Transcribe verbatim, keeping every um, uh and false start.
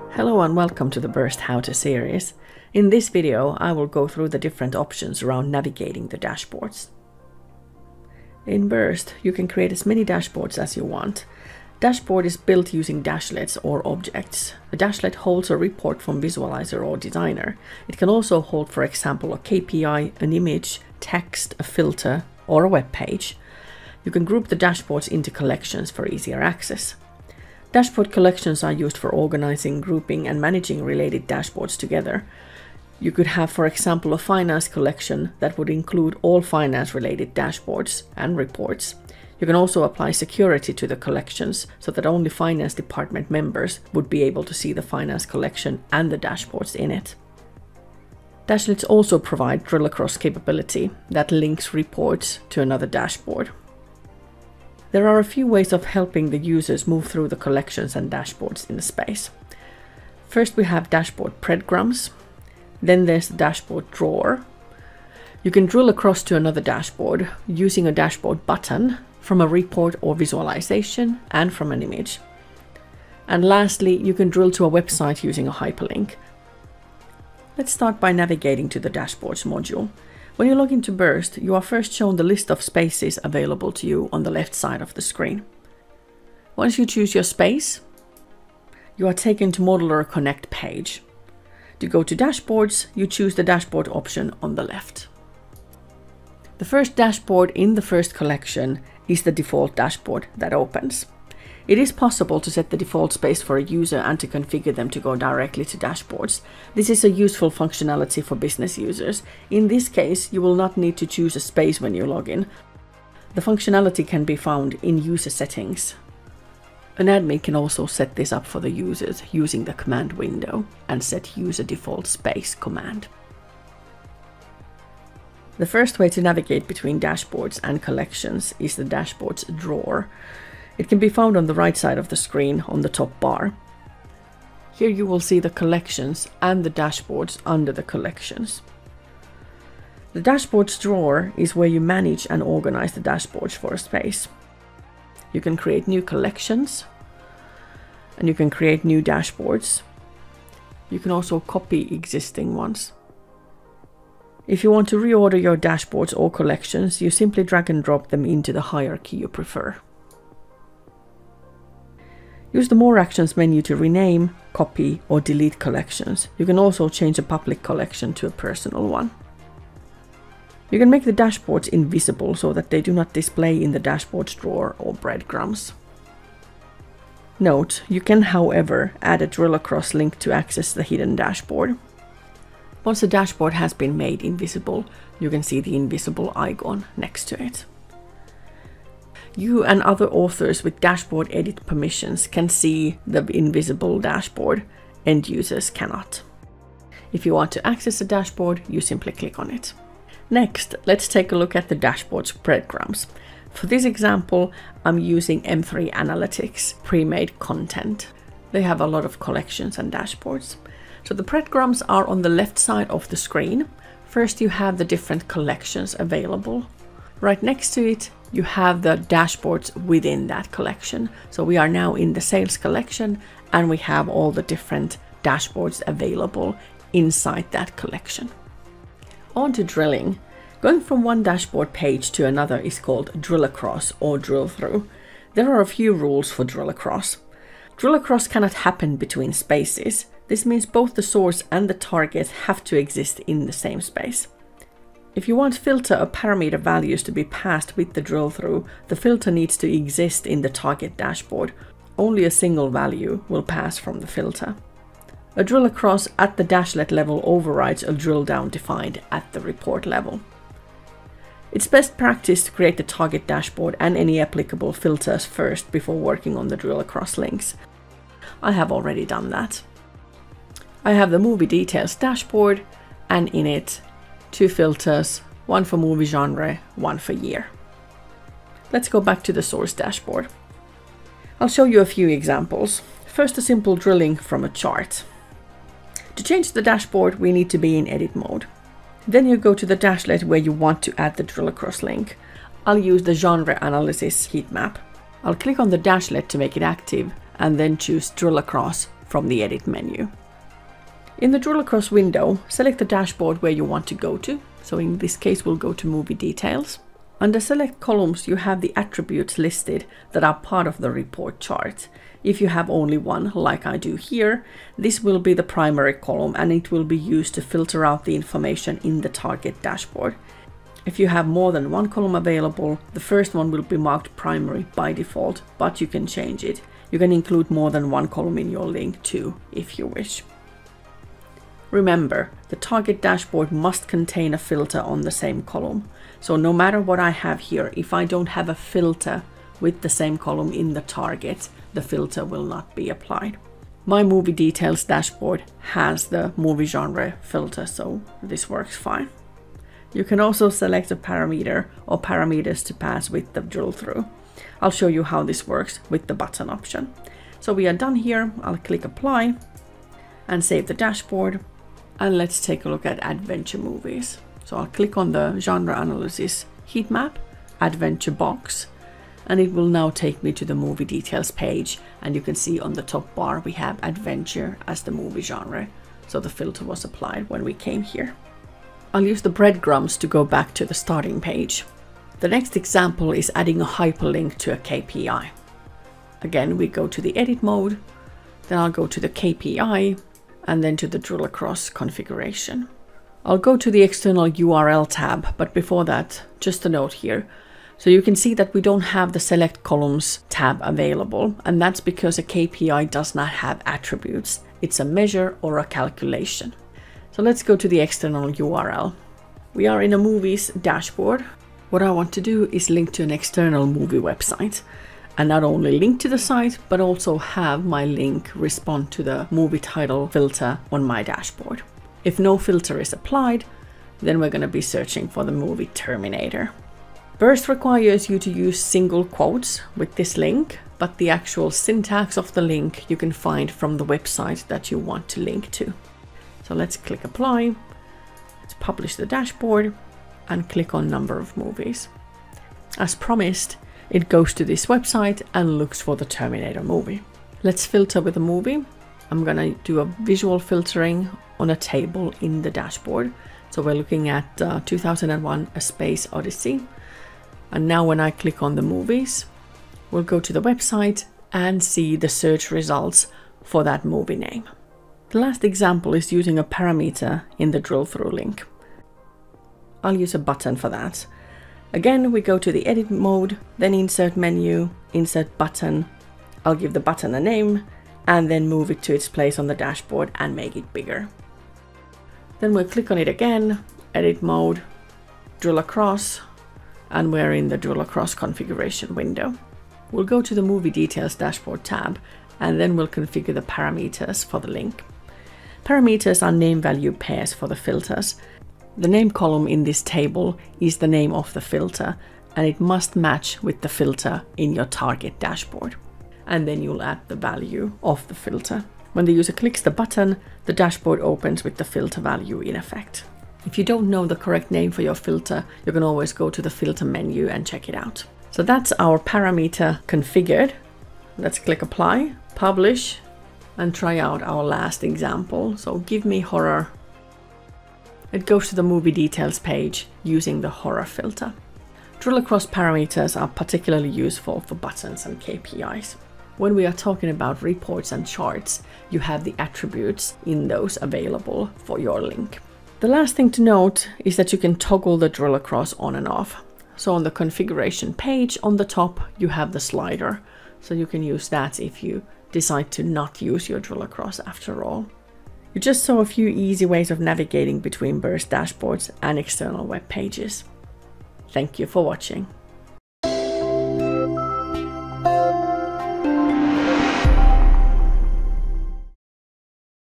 Hello and welcome to the Birst How-To series. In this video, I will go through the different options around navigating the dashboards. In Birst, you can create as many dashboards as you want. Dashboard is built using dashlets or objects. A dashlet holds a report from visualizer or designer. It can also hold, for example, a K P I, an image, text, a filter, or a web page. You can group the dashboards into collections for easier access. Dashboard collections are used for organizing, grouping, and managing related dashboards together. You could have, for example, a finance collection that would include all finance-related dashboards and reports. You can also apply security to the collections so that only finance department members would be able to see the finance collection and the dashboards in it. Dashlets also provide drill across capability that links reports to another dashboard. There are a few ways of helping the users move through the collections and dashboards in the space. First, we have dashboard breadcrumbs. Then there's the dashboard drawer. You can drill across to another dashboard using a dashboard button from a report or visualization and from an image. And lastly, you can drill to a website using a hyperlink. Let's start by navigating to the dashboards module. When you log into Birst, you are first shown the list of spaces available to you on the left side of the screen. Once you choose your space, you are taken to Modeler Connect page. To go to dashboards, you choose the dashboard option on the left. The first dashboard in the first collection is the default dashboard that opens. It is possible to set the default space for a user and to configure them to go directly to dashboards. This is a useful functionality for business users. In this case, you will not need to choose a space when you log in. The functionality can be found in user settings. An admin can also set this up for the users using the command window and set user default space command. The first way to navigate between dashboards and collections is the dashboards drawer. It can be found on the right side of the screen on the top bar. Here you will see the collections and the dashboards under the collections. The dashboards drawer is where you manage and organize the dashboards for a space. You can create new collections and you can create new dashboards. You can also copy existing ones. If you want to reorder your dashboards or collections, you simply drag and drop them into the hierarchy you prefer. Use the More Actions menu to rename, copy, or delete collections. You can also change a public collection to a personal one. You can make the dashboards invisible so that they do not display in the dashboards drawer or breadcrumbs. Note, you can, however, add a drill across link to access the hidden dashboard. Once the dashboard has been made invisible, you can see the invisible icon next to it. You and other authors with dashboard edit permissions can see the invisible dashboard, end users cannot. If you want to access the dashboard, you simply click on it. Next, let's take a look at the dashboard's breadcrumbs. For this example, I'm using M three Analytics pre-made content. They have a lot of collections and dashboards. So the breadcrumbs are on the left side of the screen. First, you have the different collections available. Right next to it, you have the dashboards within that collection. So we are now in the sales collection and we have all the different dashboards available inside that collection. On to drilling. Going from one dashboard page to another is called drill across or drill through. There are a few rules for drill across. Drill across cannot happen between spaces. This means both the source and the target have to exist in the same space. If you want filter or parameter values to be passed with the drill through, the filter needs to exist in the target dashboard. Only a single value will pass from the filter. A drill across at the dashlet level overrides a drill down defined at the report level. It's best practice to create the target dashboard and any applicable filters first before working on the drill across links. I have already done that. I have the movie details dashboard and in it two filters, one for movie genre, one for year. Let's go back to the source dashboard. I'll show you a few examples. First, a simple drilling from a chart. To change the dashboard, we need to be in edit mode. Then you go to the dashlet where you want to add the drill across link. I'll use the genre analysis heat map. I'll click on the dashlet to make it active and then choose drill across from the Edit menu. In the Drill Across window, select the dashboard where you want to go to. So in this case, we'll go to Movie Details. Under Select Columns, you have the attributes listed that are part of the report chart. If you have only one, like I do here, this will be the primary column and it will be used to filter out the information in the target dashboard. If you have more than one column available, the first one will be marked primary by default, but you can change it. You can include more than one column in your link too, if you wish. Remember, the target dashboard must contain a filter on the same column. So no matter what I have here, if I don't have a filter with the same column in the target, the filter will not be applied. My Movie Details dashboard has the movie genre filter, so this works fine. You can also select a parameter or parameters to pass with the drill through. I'll show you how this works with the button option. So we are done here. I'll click Apply and save the dashboard. And let's take a look at adventure movies. So I'll click on the genre analysis heat map, adventure box, and it will now take me to the movie details page. And you can see on the top bar, we have adventure as the movie genre. So the filter was applied when we came here. I'll use the breadcrumbs to go back to the starting page. The next example is adding a hyperlink to a K P I. Again, we go to the edit mode, then I'll go to the K P I, and then to the Drill Across configuration. I'll go to the external U R L tab, but before that, just a note here. So you can see that we don't have the Select Columns tab available, and that's because a K P I does not have attributes. It's a measure or a calculation. So let's go to the external U R L. We are in a movies dashboard. What I want to do is link to an external movie website. And not only link to the site, but also have my link respond to the movie title filter on my dashboard. If no filter is applied, then we're going to be searching for the movie Terminator. Birst requires you to use single quotes with this link, but the actual syntax of the link you can find from the website that you want to link to. So let's click Apply, let's publish the dashboard, and click on Number of Movies. As promised, it goes to this website and looks for the Terminator movie. Let's filter with a movie. I'm gonna do a visual filtering on a table in the dashboard. So we're looking at uh, two thousand one A Space Odyssey. And now when I click on the movies, we'll go to the website and see the search results for that movie name. The last example is using a parameter in the drill through link. I'll use a button for that. Again, we go to the edit mode, then insert menu, insert button. I'll give the button a name and then move it to its place on the dashboard and make it bigger. Then we'll click on it again, edit mode, drill across, and we're in the drill across configuration window. We'll go to the movie details dashboard tab and then we'll configure the parameters for the link. Parameters are name value pairs for the filters. The name column in this table is the name of the filter and it must match with the filter in your target dashboard. And then you'll add the value of the filter. When the user clicks the button, the dashboard opens with the filter value in effect. If you don't know the correct name for your filter, you can always go to the filter menu and check it out. So that's our parameter configured. Let's click Apply, Publish, and try out our last example. So give me horror. It goes to the movie details page using the horror filter. Drill across parameters are particularly useful for buttons and K P Is. When we are talking about reports and charts, you have the attributes in those available for your link. The last thing to note is that you can toggle the drill across on and off. So on the configuration page on the top, you have the slider. So you can use that if you decide to not use your drill across after all. You just saw a few easy ways of navigating between Birst dashboards and external web pages. Thank you for watching.